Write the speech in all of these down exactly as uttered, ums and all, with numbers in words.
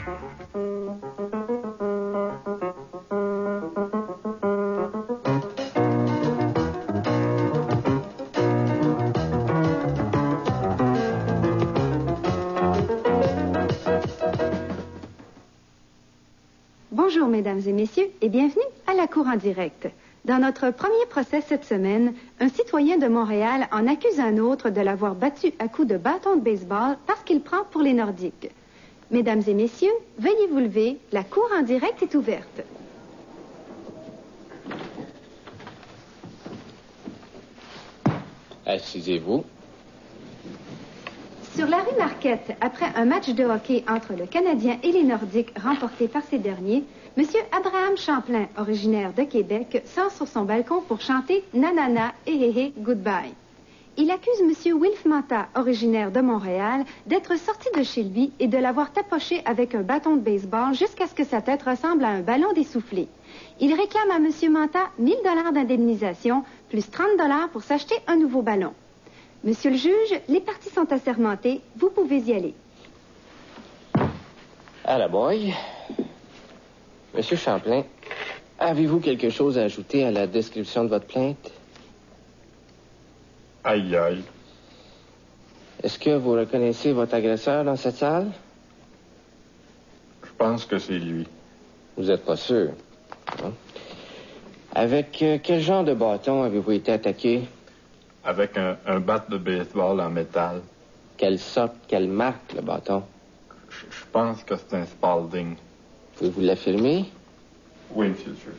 Bonjour, mesdames et messieurs, et bienvenue à la Cour en direct. Dans notre premier procès cette semaine, un citoyen de Montréal en accuse un autre de l'avoir battu à coups de bâton de baseball parce qu'il prend pour les Nordiques. Mesdames et messieurs, veuillez vous lever, la Cour en direct est ouverte. Assisez-vous. Sur la rue Marquette, après un match de hockey entre le Canadien et les Nordiques remporté par ces derniers, M. Abraham Champlain, originaire de Québec, sort sur son balcon pour chanter « Nanana, hé hé hé, goodbye ». Il accuse M. Wilf Manta, originaire de Montréal, d'être sorti de chez lui et de l'avoir tapoché avec un bâton de baseball jusqu'à ce que sa tête ressemble à un ballon d'essoufflé. Il réclame à M. Manta mille dollars d'indemnisation, plus trente dollars pour s'acheter un nouveau ballon. Monsieur le juge, les parties sont assermentées. Vous pouvez y aller. À la boy. Monsieur Champlain, avez-vous quelque chose à ajouter à la description de votre plainte? Aïe, aïe. Est-ce que vous reconnaissez votre agresseur dans cette salle? Je pense que c'est lui. Vous n'êtes pas sûr? Non? Avec euh, quel genre de bâton avez-vous été attaqué? Avec un, un bat de baseball en métal. Quelle sorte, quelle marque, le bâton? Je, je pense que c'est un Spalding. Pouvez-vous l'affirmer? Oui, monsieur le juge.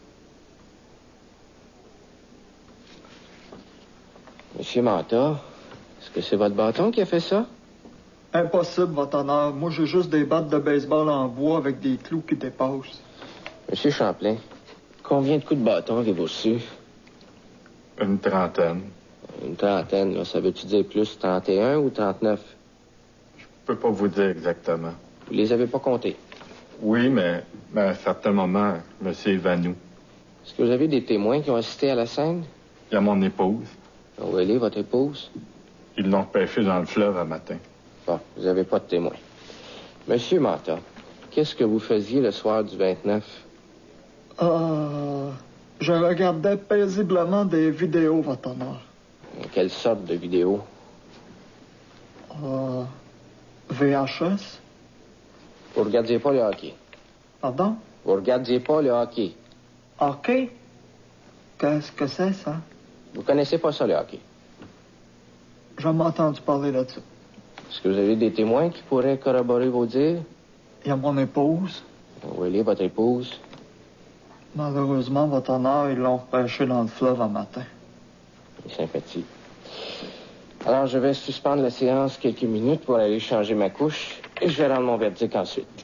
Monsieur Manta, est-ce que c'est votre bâton qui a fait ça? Impossible, votre honneur. Moi, j'ai juste des battes de baseball en bois avec des clous qui dépassent. Monsieur Champlain, combien de coups de bâton avez-vous reçus? Une trentaine. Une trentaine, là. Ça veut-tu dire plus trente et un ou trente-neuf? Je peux pas vous dire exactement. Vous les avez pas comptés? Oui, mais, mais à un certain moment, je me suis évanoui. Est-ce que vous avez des témoins qui ont assisté à la scène? Il y a mon épouse. Où elle est, votre épouse? Ils l'ont pêchée dans le fleuve un matin. Bon, vous n'avez pas de témoins. Monsieur Manta, qu'est-ce que vous faisiez le soir du vingt-neuf? Euh... Je regardais paisiblement des vidéos, votre honneur. Quelle sorte de vidéos? Euh... V H S? Vous regardiez pas le hockey? Pardon? Vous regardiez pas le hockey? Hockey? Qu'est-ce que c'est, ça? Vous connaissez pas ça, le hockey? J'ai jamais entendu parler de ça. Est-ce que vous avez des témoins qui pourraient corroborer vos dires? Il y a mon épouse. Où elle est, votre épouse? Malheureusement, votre honneur, ils l'ont repêché dans le fleuve un matin. Sympathie. Alors, je vais suspendre la séance quelques minutes pour aller changer ma couche et je vais rendre mon verdict ensuite.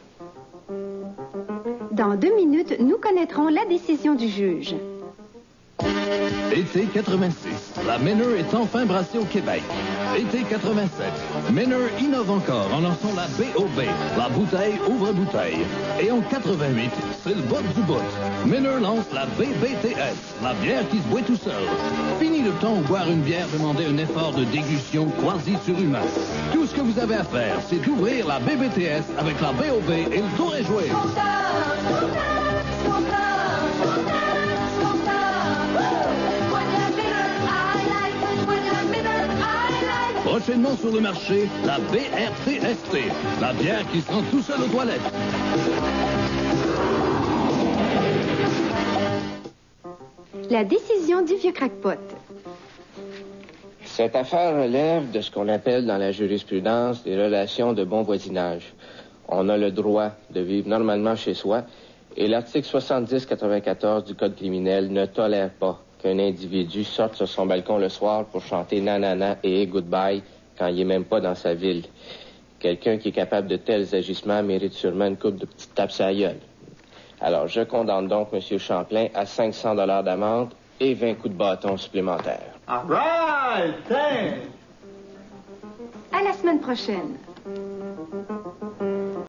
Dans deux minutes, nous connaîtrons la décision du juge. Été quatre-vingt-six, la Menor est enfin brassée au Québec. Été quatre-vingt-sept, Menor innove encore en lançant la B O B, la bouteille ouvre-bouteille. Et en quatre-vingt-huit, c'est le bout du bout. Menor lance la B B T S, la bière qui se boit tout seul. Fini le temps où boire une bière demandait un effort de dégustion quasi surhumain. Tout ce que vous avez à faire, c'est d'ouvrir la B B T S avec la B O B et le tour est joué. Prochainement sur le marché, la B R T S T, la bière qui se rend tout seul aux toilettes. La décision du vieux crackpot. Cette affaire relève de ce qu'on appelle dans la jurisprudence des relations de bon voisinage. On a le droit de vivre normalement chez soi et l'article soixante-dix quatre-vingt-quatorze du Code criminel ne tolère pas qu'un individu sorte sur son balcon le soir pour chanter nanana et goodbye quand il est même pas dans sa ville. Quelqu'un qui est capable de tels agissements mérite sûrement une coupe de petites tapes à la gueule. Alors, je condamne donc M. Champlain à cinq cents dollars d'amende et vingt coups de bâton supplémentaires. All right, thanks. À la semaine prochaine.